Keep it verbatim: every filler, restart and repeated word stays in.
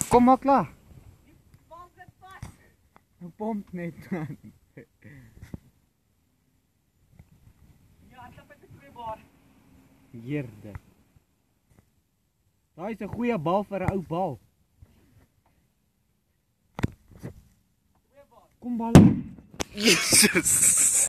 Kom maar klaar. Pomp het vas. Nou pomp net man. Ja, stap met die twee bar. Heerde. Daai is 'n goeie bal vir 'n ou bal. Twee bar. Kom bal. Jesus.